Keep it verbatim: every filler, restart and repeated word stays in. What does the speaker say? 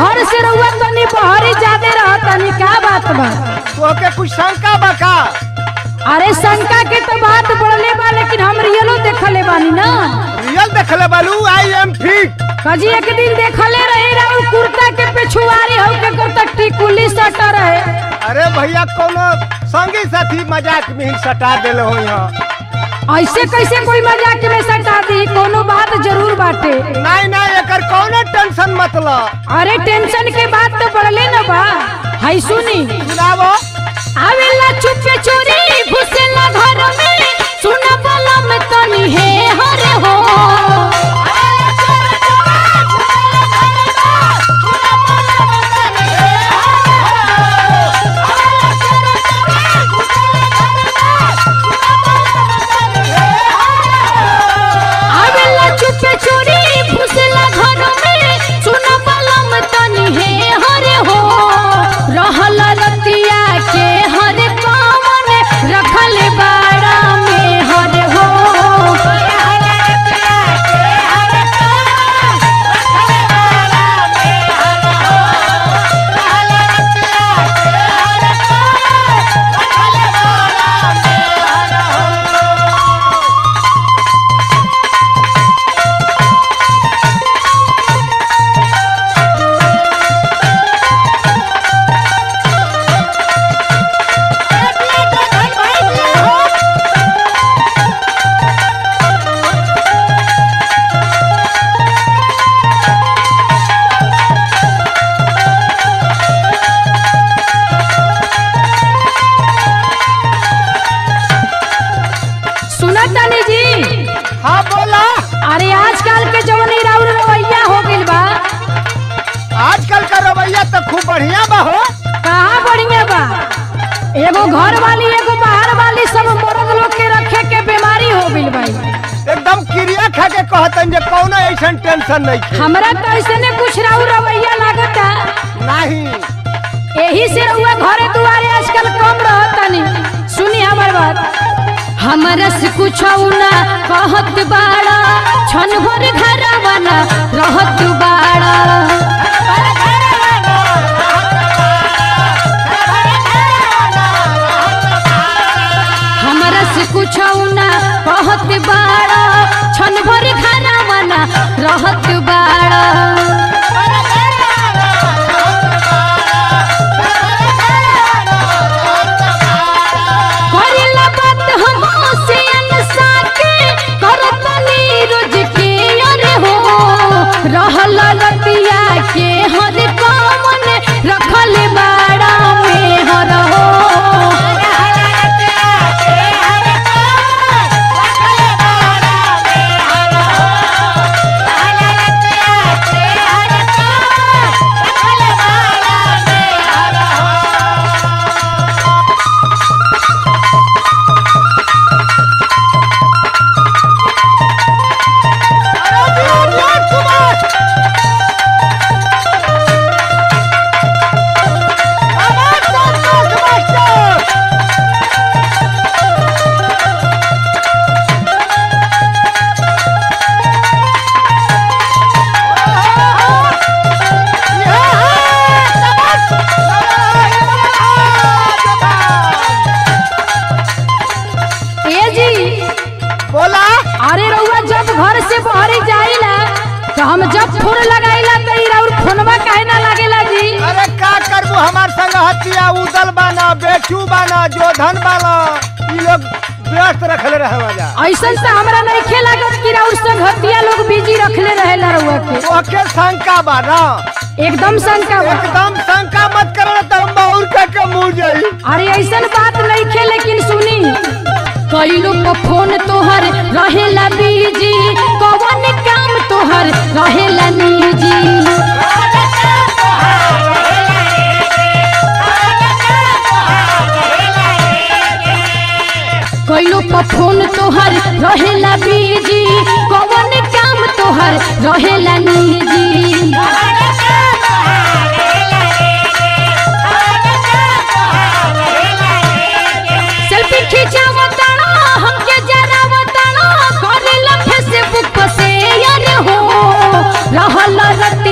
घर से रहुआ तनी बहरी ज्यादा रहा तनी का बात बा तो के कुछ शंका बा का? अरे शंका के तो बात बढ़ले बा लेकिन हम रियलो देखले बानी ना। रियल देखले बालू आई एम फिट। कजी एक दिन देखले रहे राउ कुर्ता के पिछुआरी हो के कुर्ता टिकुली सटा रहे। अरे भैया कोनो संगी साथी मजाक में ही सटा देले हो यहाँ। ऐसे कैसे कोई मजाक में सटा दी कोनो बात जरूर बाटे। नहीं नहीं एकर कोनो टेंशन मत लो। अरे टेंशन के बात तो बढ़ले ना बा। हाय सुनी सुनावो। आवेला चुपे चोरी घुसेला घर में सुना बोला में तनी है हरे हो। बढ़िया बा हो। कहाँ बढ़िया बा? एगो घर वाली एगो बाहर वाली सब मर्द लोग के रखे के बीमारी हो गइल भाई। एकदम क्रिया खा के कहतन जे कौनो ऐसा टेंशन नहीं है। हमरा तो ऐसे ने कुछ राउ रवैया लागता नहीं। यही से रहुआ घरे दुआरे आजकल कम रहतनी। सुनी हमर बात। हमरा से कुछ ना कहत बाड़ा छन भर घरवा ना रहत बाड़ा। कुछ ना कहत बाड़ा छन भर घरवा ना रहत बाड़ा। करेला बात हमसे अनसा के करत नीरज के अरे हो रहल रतिया के हर कमन रखल बाड़ा में हर हो। हम जब फोन लगाइला त इरा और फोनवा काहे ना लागेला जी? अरे का करबो हमार संग हतिया उदल बाना बेचू बाना जोधन बाना ई लोग व्यस्त रखले रहे वाला। ऐसन से हमरा नहीं खे लागत कि राउर संग हतिया लोग बिजी रखले रहेला रहुआ के। ओके शंका बाना एकदम शंका बा। एकदम शंका मत करो त हम और का के मुंह जाई। अरे ऐसन बात नहीं खे लेकिन सुनी कई लोग का फोन तोहर रहेला बिजी कौन काम तोहर रहेला निजी। कई लोग का फोन तोहर रहेला बिजी कौन काम तोहर रहेला निजी। सेल्फी खिंचावता हमके जरा बताना करेला फेसबुक पे शेयर हो रहल रति